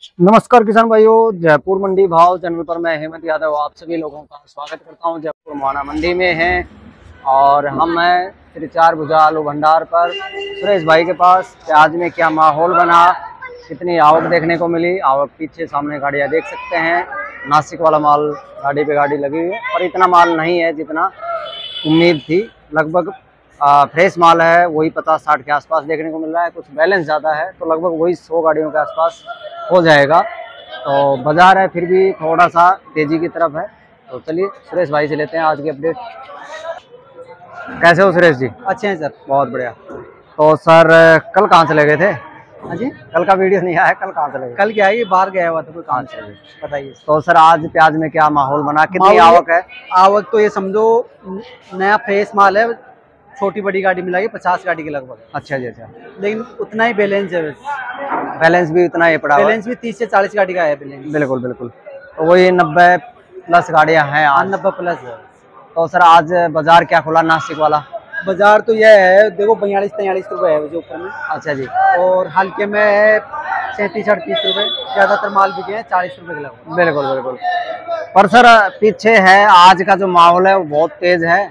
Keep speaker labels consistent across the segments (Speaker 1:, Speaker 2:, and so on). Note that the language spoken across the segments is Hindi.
Speaker 1: नमस्कार किसान भाइयों, जयपुर मंडी भाव चैनल पर मैं हेमंत यादव आप सभी लोगों का स्वागत करता हूं। जयपुर मोहाना मंडी में हैं और हम हैं श्री चार भुजा आलू भंडार पर सुरेश भाई के पास। प्याज में क्या माहौल बना, कितनी आवक देखने को मिली। आवक पीछे सामने गाड़ियां देख सकते हैं। नासिक वाला माल गाड़ी पे गाड़ी लगी हुई है, पर इतना माल नहीं है जितना उम्मीद थी। लगभग फ्रेश माल है, वही 50-60 के आसपास देखने को मिल रहा है। कुछ बैलेंस ज़्यादा है तो लगभग वही 100 गाड़ियों के आसपास हो जाएगा। तो बाजार है फिर भी थोड़ा सा तेजी की तरफ है। तो चलिए सुरेश भाई से लेते हैं आज की अपडेट। कैसे हो सुरेश जी?
Speaker 2: अच्छे हैं सर,
Speaker 1: बहुत बढ़िया। तो सर कल कहाँ चले गए थे?
Speaker 2: हाँ जी,
Speaker 1: कल का वीडियो नहीं आया, कल कहाँ चले गए?
Speaker 2: कल क्या है, ये बाहर गया हुआ था कोई काम से।
Speaker 1: अच्छा।
Speaker 2: बताइए।
Speaker 1: तो सर आज प्याज में क्या माहौल बना, कितनी
Speaker 2: माहौल-
Speaker 1: आवक है?
Speaker 2: आवक तो ये समझो नया फ्रेश माल है, छोटी बड़ी गाड़ी मिलाएगी 50 गाड़ी के लगभग।
Speaker 1: अच्छा जी, अच्छा।
Speaker 2: लेकिन उतना ही बैलेंस है,
Speaker 1: बैलेंस भी उतना ही पड़ा हुआ है?
Speaker 2: बैलेंस भी 30 से 40 गाड़ी का है बैलेंस।
Speaker 1: बिल्कुल बिल्कुल। तो वही 90+ गाड़ियां हैं आज।
Speaker 2: 90 प्लस है।
Speaker 1: तो सर आज बाजार क्या खुला नासिक वाला?
Speaker 2: बाजार तो यह है, देखो 42-43 रुपए है जो ऊपर में,
Speaker 1: अच्छा जी।
Speaker 2: और हल्के में है 37-38 रुपए। ज्यादातर माल बिके हैं 40 रुपए के लगभग।
Speaker 1: बिल्कुल बिल्कुल। पर सर पीछे है आज का जो माहौल है वो बहुत तेज है।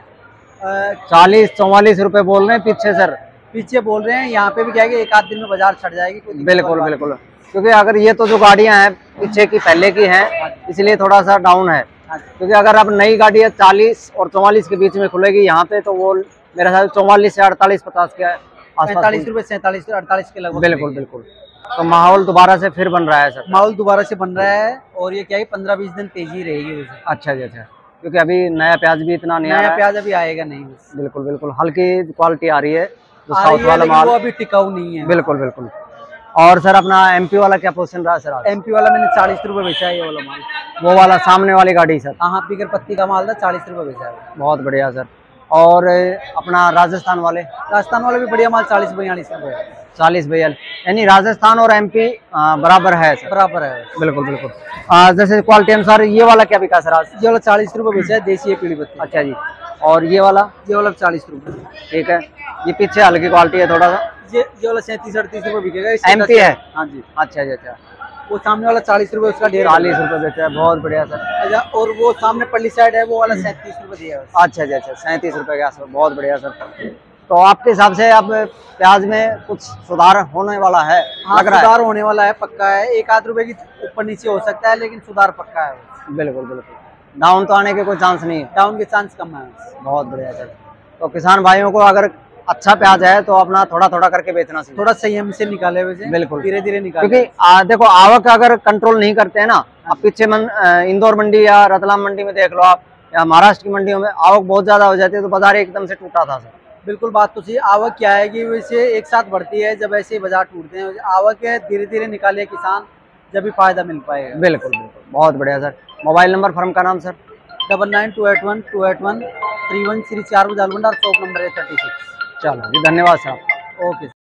Speaker 1: 40-44 रुपए बोल रहे हैं पीछे सर।
Speaker 2: पीछे बोल रहे हैं, यहाँ पे भी क्या है कि एक आध दिन में बाजार छट जाएगी। कोई दिक्कत
Speaker 1: बिल्कुल
Speaker 2: वाली बात
Speaker 1: बिल्कुल। क्योंकि अगर ये तो जो गाड़ियां हैं पीछे की पहले की हैं, इसलिए थोड़ा सा डाउन है।
Speaker 2: नहीं।
Speaker 1: क्योंकि अगर अब नई गाड़ी है 40 और 44 के बीच में खुलेगी यहाँ पे, तो वो मेरे ख्याल 44 से 48-50 के आसपास
Speaker 2: 45 रुपए, 47 से 48 के लगभग।
Speaker 1: बिल्कुल बिल्कुल। तो माहौल दोबारा से फिर बन रहा है सर?
Speaker 2: माहौल दोबारा से बन रहा है, और ये क्या है 15-20 दिन तेजी रहेगी वैसे।
Speaker 1: अच्छा जी, अच्छा। क्योंकि अभी नया प्याज भी इतना नहीं आ रहा
Speaker 2: नया
Speaker 1: है।
Speaker 2: प्याज अभी आएगा नहीं बस।
Speaker 1: बिल्कुल बिल्कुल। हल्की क्वालिटी आ रही है जो
Speaker 2: आ
Speaker 1: साउथ
Speaker 2: रही है,
Speaker 1: वाला
Speaker 2: लेकिन
Speaker 1: माल।
Speaker 2: वो अभी टिकाऊ नहीं है।
Speaker 1: बिल्कुल बिल्कुल। और सर अपना एमपी वाला क्या पोजीशन रहा है सर आज?
Speaker 2: एमपी वाला मैंने 40 रुपए बेचा है, ये वाला माल।
Speaker 1: वो वाला सामने वाली गाड़ी सर?
Speaker 2: हाँ, बिगर पत्ती का माल था, 40 रुपए बेचा है।
Speaker 1: बहुत बढ़िया सर। और अपना राजस्थान वाले?
Speaker 2: राजस्थान वाला भी बढ़िया माल 40-42 रुपए है।
Speaker 1: 40-42, यानी राजस्थान और एमपी बराबर है सर?
Speaker 2: बराबर है।
Speaker 1: बिल्कुल बिल्कुल। जैसे क्वालिटी अनुसार ये वाला क्या बिका सर आज?
Speaker 2: ये वाला 40 रुपए बेचा है, देसी है, पीली पत्ती।
Speaker 1: अच्छा जी। और ये वाला?
Speaker 2: ये वाला 40 रुपए।
Speaker 1: ठीक है। ये पीछे हल्की क्वालिटी है थोड़ा सा।
Speaker 2: ये वाला 37-38 रुपए बिकेगा।
Speaker 1: एमपी है?
Speaker 2: हाँ जी।
Speaker 1: अच्छा जी, अच्छा।
Speaker 2: वो सामने वाला 40 रुपए, उसका
Speaker 1: 40 रुपए बेचा है। बहुत बढ़िया सर।
Speaker 2: अच्छा, और वो सामने पल्ली साइड है, वो वाला 37 रुपए दिया है।
Speaker 1: अच्छा जी, अच्छा। 37 रुपए के आसपास। बहुत बढ़िया सर। तो आपके हिसाब से अब प्याज में कुछ सुधार होने वाला है?
Speaker 2: हाँ,
Speaker 1: लग रहा है?
Speaker 2: सुधार होने वाला है, पक्का है। एक आध रुपए की ऊपर नीचे हो सकता है, लेकिन सुधार पक्का है।
Speaker 1: बिल्कुल बिल्कुल। डाउन तो आने के कोई चांस नहीं है?
Speaker 2: डाउन के चांस कम है।
Speaker 1: बहुत बढ़िया सर। तो किसान भाइयों को अगर अच्छा प्याज है तो अपना थोड़ा थोड़ा करके बेचना चाहिए।
Speaker 2: थोड़ा संयम से निकाले वैसे,
Speaker 1: बिल्कुल।
Speaker 2: धीरे धीरे निकाले।
Speaker 1: क्योंकि देखो आवक अगर कंट्रोल नहीं करते हैं ना, अब पीछे इंदौर मंडी या रतलाम मंडी में देख लो आप, या महाराष्ट्र की मंडियों में आवक बहुत ज्यादा हो जाती है तो बाजार एकदम से टूटा था सर।
Speaker 2: बिल्कुल, बात तो सही। आवक क्या है कि वैसे एक साथ बढ़ती है, जब ऐसे बाजार टूटते हैं। आवक है, धीरे धीरे निकाले किसान, जब भी फायदा मिल पाएगा।
Speaker 1: बिल्कुल बिल्कुल। बहुत बढ़िया सर। मोबाइल नंबर, फर्म का नाम सर?
Speaker 2: 9928128131 श्री चार भुजा आलू भंडार, शॉप नंबर है 36।
Speaker 1: चलो जी, धन्यवाद सर।
Speaker 2: ओके।